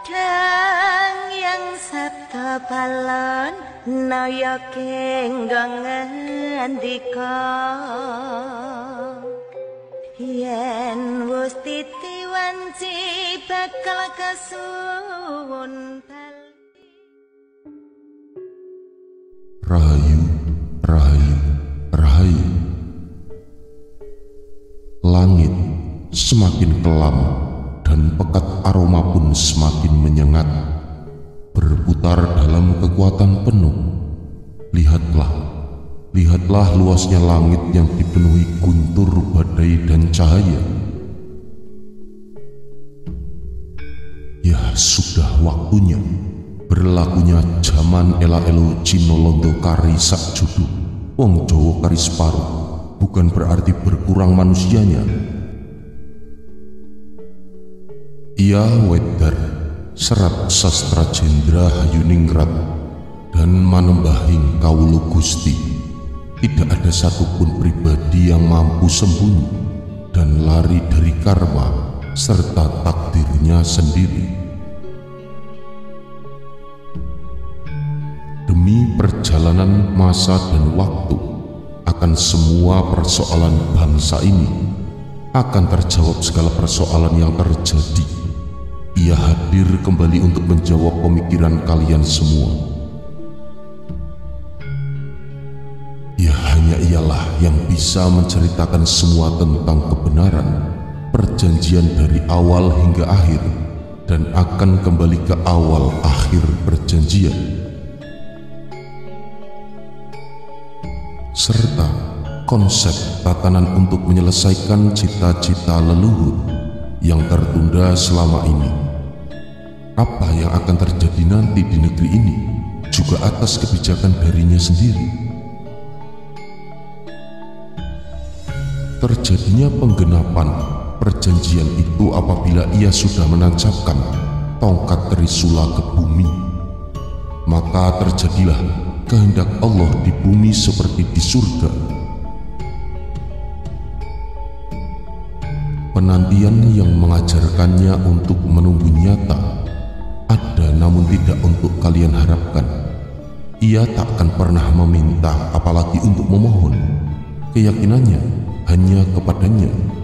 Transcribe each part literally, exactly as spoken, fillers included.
yang sabda balon naya kenggong ngendika yen wis titiwanci bakal kasuwun bali. Rahayu, rahayu, rahayu. Langit semakin kelam dan pekat aroma pun semakin menyengat, berputar dalam kekuatan penuh. Lihatlah, lihatlah luasnya langit yang dipenuhi guntur badai dan cahaya. Ya sudah waktunya berlakunya zaman ela-elo Cino Londo kari sak judu, wong Jawa kari separuh, bukan berarti berkurang manusianya. Ia wedar serat sastra Jendra Hayuningrat dan manembahing kawula Gusti. Tidak ada satupun pribadi yang mampu sembunyi dan lari dari karma serta takdirnya sendiri. Demi perjalanan masa dan waktu, akan semua persoalan bangsa ini akan terjawab segala persoalan yang terjadi. Ia hadir kembali untuk menjawab pemikiran kalian semua. Ya hanya ialah yang bisa menceritakan semua tentang kebenaran, perjanjian dari awal hingga akhir, dan akan kembali ke awal akhir perjanjian. Serta konsep tatanan untuk menyelesaikan cita-cita leluhur yang tertunda selama ini. Apa yang akan terjadi nanti di negeri ini juga atas kebijakan darinya sendiri. Terjadinya penggenapan perjanjian itu apabila ia sudah menancapkan tongkat Trisula ke bumi, maka terjadilah kehendak Allah di bumi seperti di surga. Penantian yang mengajarkannya untuk menunggu nyata ada, namun tidak untuk kalian harapkan. Ia tak akan pernah meminta, apalagi untuk memohon. Keyakinannya hanya kepadanya.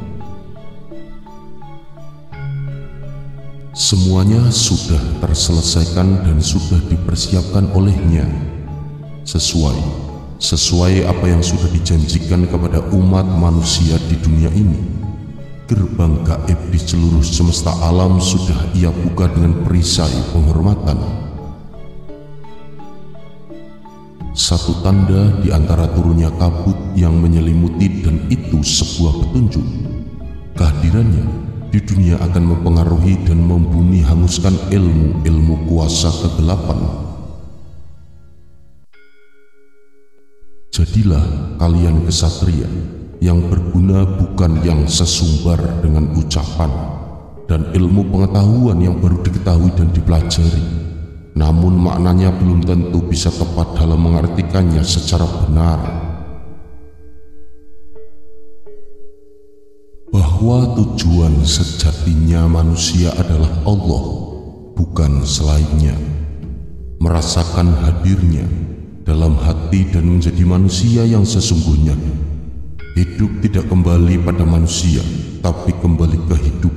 Semuanya sudah terselesaikan dan sudah dipersiapkan olehnya, sesuai sesuai apa yang sudah dijanjikan kepada umat manusia di dunia ini. Gerbang gaib di seluruh semesta alam sudah ia buka dengan perisai penghormatan. Satu tanda di antara turunnya kabut yang menyelimuti, dan itu sebuah petunjuk. Kehadirannya di dunia akan mempengaruhi dan membumi hanguskan ilmu-ilmu kuasa kegelapan. Jadilah kalian kesatria yang berguna, bukan yang sesumbar dengan ucapan dan ilmu pengetahuan yang baru diketahui dan dipelajari, namun maknanya belum tentu bisa tepat dalam mengartikannya secara benar. Bahwa tujuan sejatinya manusia adalah Allah, bukan selainnya. Merasakan hadirnya dalam hati dan menjadi manusia yang sesungguhnya. Hidup tidak kembali pada manusia, tapi kembali ke hidup.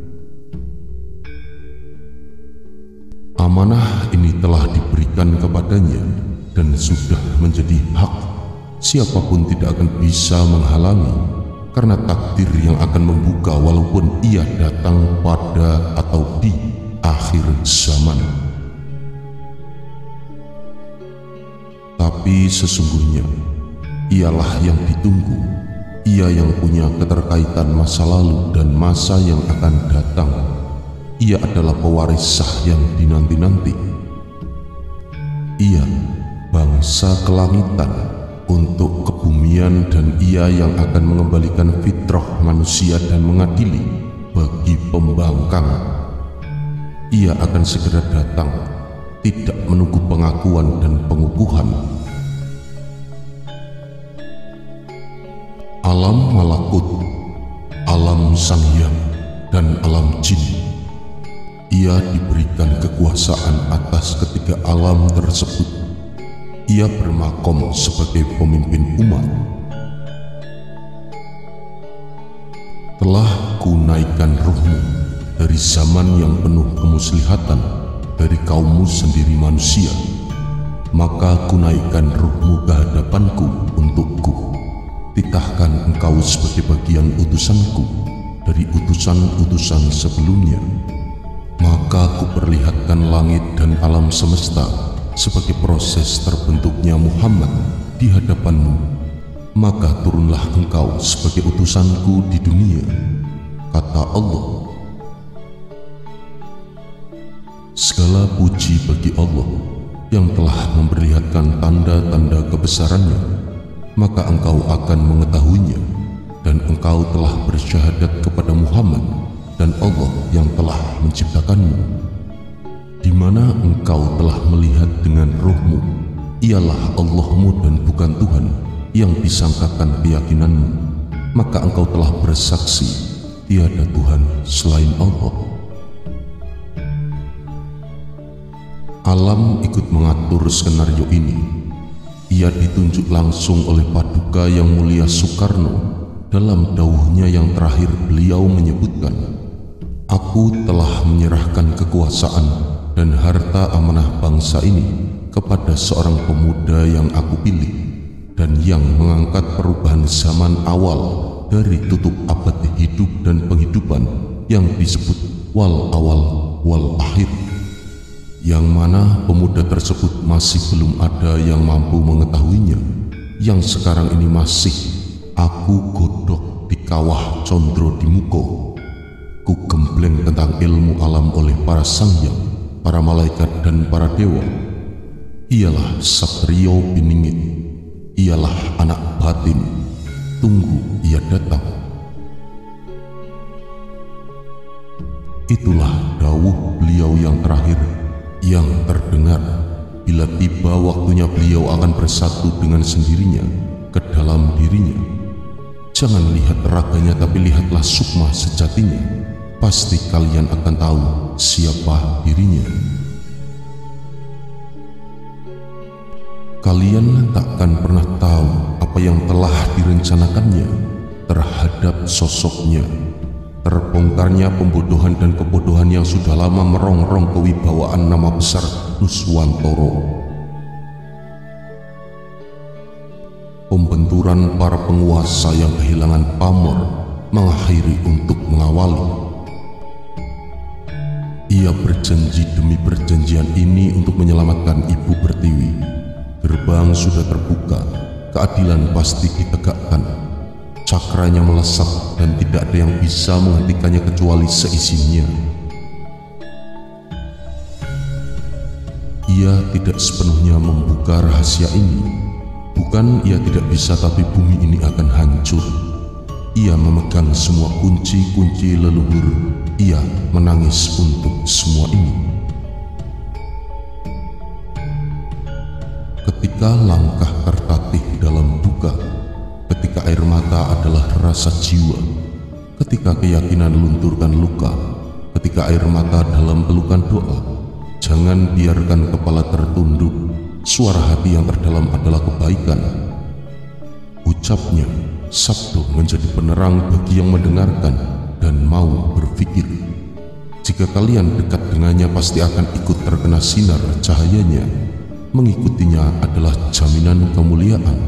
Amanah ini telah diberikan kepadanya dan sudah menjadi hak. Siapapun tidak akan bisa menghalangi, karena takdir yang akan membuka walaupun ia datang pada atau di akhir zaman. Tapi sesungguhnya ialah yang ditunggu. Ia yang punya keterkaitan masa lalu dan masa yang akan datang. Ia adalah pewaris sah yang dinanti-nanti. Ia bangsa kelangitan untuk kebumian, dan ia yang akan mengembalikan fitrah manusia dan mengadili bagi pembangkang. Ia akan segera datang, tidak menunggu pengakuan dan pengukuhan. Alam malakut, alam sang hyang, dan alam jin Ia diberikan kekuasaan atas ketiga alam tersebut. Ia bermakom sebagai pemimpin umat. Telah kunaikkan ruhmu dari zaman yang penuh kemuslihatan dari kaummu sendiri manusia, maka kunaikkan ruhmu ke hadapanku untukku. Titahkan engkau sebagai bagian utusanku dari utusan-utusan sebelumnya. Maka kuperlihatkan langit dan alam semesta sebagai proses terbentuknya Muhammad di hadapanmu. Maka turunlah engkau sebagai utusanku di dunia, kata Allah. Segala puji bagi Allah yang telah memperlihatkan tanda-tanda kebesarannya, maka engkau akan mengetahuinya, dan engkau telah bersyahadat kepada Muhammad dan Allah yang telah menciptakanmu. Di mana engkau telah melihat dengan rohmu, ialah Allahmu dan bukan Tuhan yang disangkakan keyakinanmu, maka engkau telah bersaksi tiada Tuhan selain Allah. Alam ikut mengatur skenario ini. Ia ditunjuk langsung oleh Paduka Yang Mulia Soekarno dalam dauhnya yang terakhir. Beliau menyebutkan, "Aku telah menyerahkan kekuasaan dan harta amanah bangsa ini kepada seorang pemuda yang aku pilih dan yang mengangkat perubahan zaman awal dari tutup abad hidup dan penghidupan yang disebut wal awal wal akhir, yang mana pemuda tersebut masih belum ada yang mampu mengetahuinya, yang sekarang ini masih aku godok di kawah condro di muko. Ku gembleng tentang ilmu alam oleh para sangyang, para malaikat dan para dewa. Ialah Satrio Biningit, ialah anak batin, tunggu ia datang." Itulah dawuh beliau yang terakhir yang terdengar bila tiba waktunya beliau akan bersatu dengan sendirinya ke dalam dirinya. Jangan lihat raganya, tapi lihatlah sukma sejatinya. Pasti kalian akan tahu siapa dirinya. Kalian takkan pernah tahu apa yang telah direncanakannya terhadap sosoknya. Terbongkarnya pembodohan dan kebodohan yang sudah lama merongrong kewibawaan nama besar Nuswantoro. Pembenturan para penguasa yang kehilangan pamor mengakhiri untuk mengawali. Ia berjanji demi perjanjian ini untuk menyelamatkan Ibu Pertiwi. Gerbang sudah terbuka, keadilan pasti ditegakkan. Cakranya melesat dan tidak ada yang bisa menghentikannya kecuali seizinnya. Ia tidak sepenuhnya membuka rahasia ini. Bukan ia tidak bisa, tapi bumi ini akan hancur. Ia memegang semua kunci-kunci leluhur. Ia menangis untuk semua ini. Ketika langkah tertatih dalam duka, ketika air mata adalah rasa jiwa, ketika keyakinan lunturkan luka, ketika air mata dalam pelukan doa, jangan biarkan kepala tertunduk. Suara hati yang terdalam adalah kebaikan. Ucapnya, sabdo menjadi penerang bagi yang mendengarkan dan mau berpikir. Jika kalian dekat dengannya, pasti akan ikut terkena sinar cahayanya. Mengikutinya adalah jaminan kemuliaan.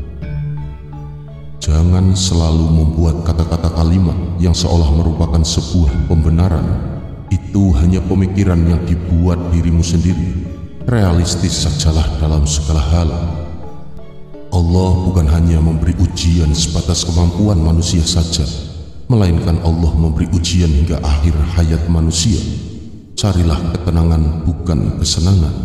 Jangan selalu membuat kata-kata kalimat yang seolah merupakan sebuah pembenaran. Itu hanya pemikiran yang dibuat dirimu sendiri. Realistis sajalah dalam segala hal. Allah bukan hanya memberi ujian sebatas kemampuan manusia saja, melainkan Allah memberi ujian hingga akhir hayat manusia. Carilah ketenangan, bukan kesenangan.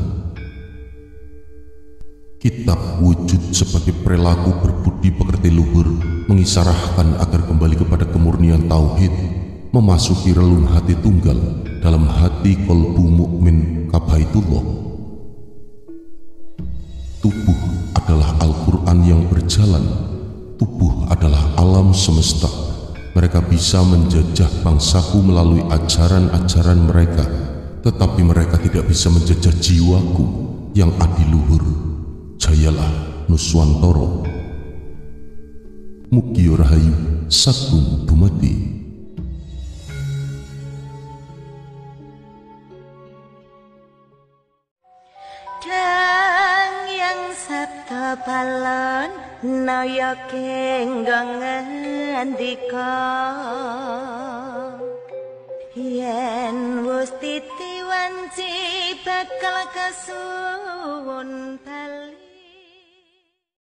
Kitab Wujud sebagai perilaku berbudi pekerti luhur mengisarahkan agar kembali kepada kemurnian tauhid, memasuki relung hati tunggal dalam hati kolbu mukmin kabaitullah. Tubuh adalah Al-Quran yang berjalan. Tubuh adalah alam semesta. Mereka bisa menjajah bangsaku melalui ajaran-ajaran mereka tetapi mereka tidak bisa menjajah jiwaku yang adiluhur. Jayalah Nuswantara. Mugi Rahayu Sagung Dumadi. Dang yang sabda balon naya kenggong ngendika, yen wis titi wanci bakal kasuwun bal